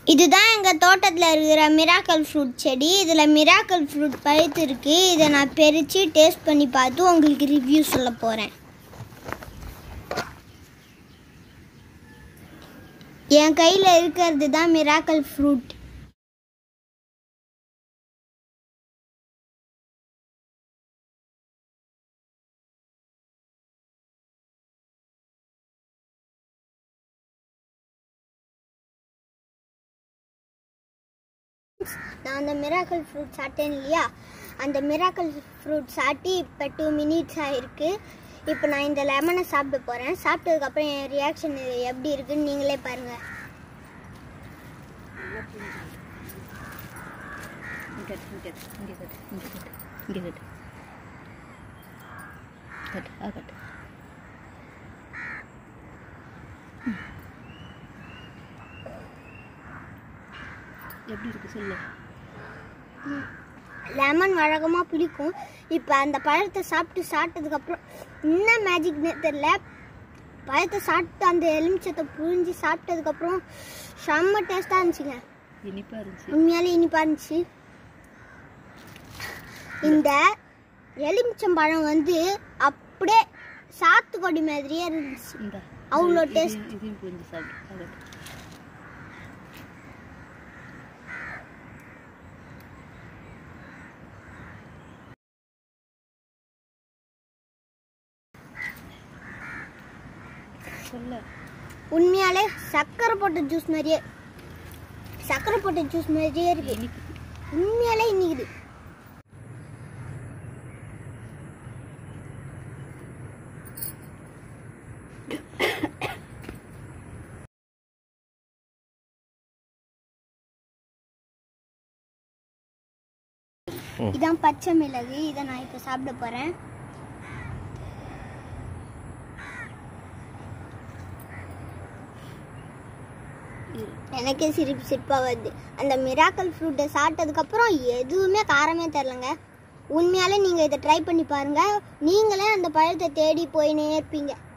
இதுதான் எங்கள் தோட்டத்தில் இருக்கிற மிராக்கல் ஃப்ரூட் செடி. இதில் மிராக்கல் ஃப்ரூட் பழுத்து இருக்குது. இதை நான் பறித்து டேஸ்ட் பண்ணி பார்த்து உங்களுக்கு ரிவ்யூ சொல்ல போகிறேன். என் கையில் இருக்கிறது தான் மிராக்கல் ஃப்ரூட். நான் அந்த மிராக்கல் ஃப்ரூட் சாப்பிட்டேன் இல்லையா, அந்த மிராக்கல் ஃப்ரூட் சாப்பிட்டு இப்போ 2 minutes ஆகிருக்கு. இப்போ நான் இந்த லெமனை சாப்பிட போகிறேன். சாப்பிட்டதுக்கப்புறம் என் ரியாக்ஷன் எப்படி இருக்குன்னு நீங்களே பாருங்கள். எப்படி இருக்கு சொல்லு. லெமன் வழக்கமாக பிடிக்கும். இப்போ அந்த பழத்தை சாப்பிட்டதுக்கப்புறம் என்ன மேஜிக்னே தெரில, பழத்தை சாப்பிட்டு அந்த எலுமிச்சத்தை புழிஞ்சு சாப்பிட்டதுக்கப்புறம் செம்ம டேஸ்ட்டாக இருந்துச்சுங்க. இனிப்பாக இருந்துச்சு, உண்மையாலே இனிப்பாக இருந்துச்சு. இந்த எலுமிச்சம்பழம் வந்து அப்படியே சாத்துக்கொடி மாதிரியே இருந்துச்சு. அவ்வளோ டேஸ்ட். இதையும் புரிஞ்சு சாப்பிட்டு சொல்ல. உண்மையாலே சக்கரை போட்ட ஜூஸ் மாதிரியே இருக்கு. உண்மையாலே இனிக்குது. இதான் பச்சை மிளகு. இதை நான் இப்போ சாப்பிட போறேன். எனக்கே சிரிப்பா வருது. அந்த மிராக்கல் ஃப்ரூட்டை சாப்பிட்டதுக்கப்புறம் எதுவுமே காரமே தெரிலங்க. உண்மையாலே நீங்கள் இதை ட்ரை பண்ணி பாருங்கள். நீங்களே அந்த பழத்தை தேடி போயினே இருப்பீங்க.